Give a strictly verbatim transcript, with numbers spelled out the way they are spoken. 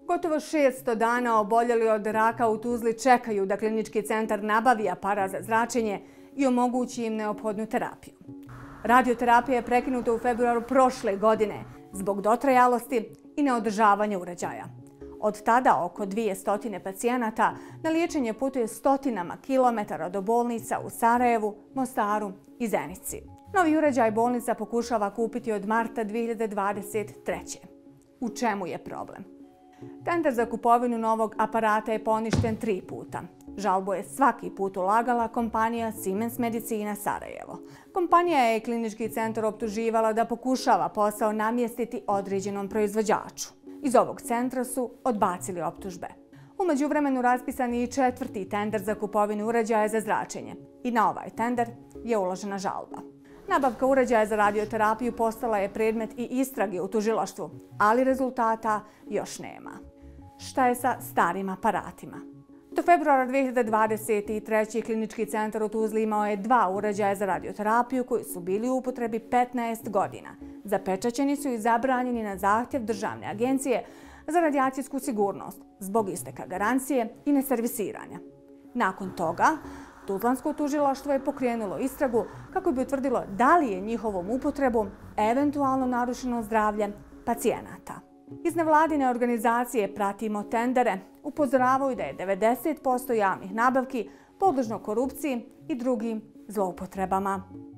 Gotovo šesto dana oboljeli od raka u Tuzli čekaju da klinički centar nabavi aparat za zračenje i omogući im neophodnu terapiju. Radioterapija je prekinuta u februaru prošle godine zbog dotrajalosti i neodržavanja uređaja. Od tada oko dvjesto pacijenata na liječenje putuje stotinama kilometara do bolnica u Sarajevu, Mostaru i Zenici. Novi uređaj bolnica pokušava kupiti od marta dvije hiljade dvadeset treće. U čemu je problem? Tender za kupovinu novog aparata je poništen tri puta. Žalbu je svaki put ulagala kompanija Siemens Medicina Sarajevo. Kompanija je klinički centar optuživala da pokušava posao namjestiti određenom proizvođaču. Iz ovog centra su odbacili optužbe. U međuvremenu raspisan je i četvrti tender za kupovinu uređaja za zračenje i na ovaj tender je uložena žalba. Nabavka uređaja za radioterapiju postala je predmet i istrage u tužilaštvu, ali rezultata još nema. Šta je sa starim aparatima? Do februara dvije hiljade dvadeset treće. klinički centar u Tuzli imao je dva uređaja za radioterapiju koji su bili u upotrebi petnaest godina. Zapečaćeni su i zabranjeni na zahtjev Državne agencije za radijacijsku sigurnost zbog isteka garancije i neservisiranja. Nakon toga, Tuzlansko tužilaštvo je pokrenulo istragu kako bi utvrdilo da li je njihovom upotrebom eventualno narušeno zdravlje pacijenata. Iz nevladine organizacije Pratimo tendere upozoravaju da je devedeset posto javnih nabavki podložno korupciji i drugim zloupotrebama.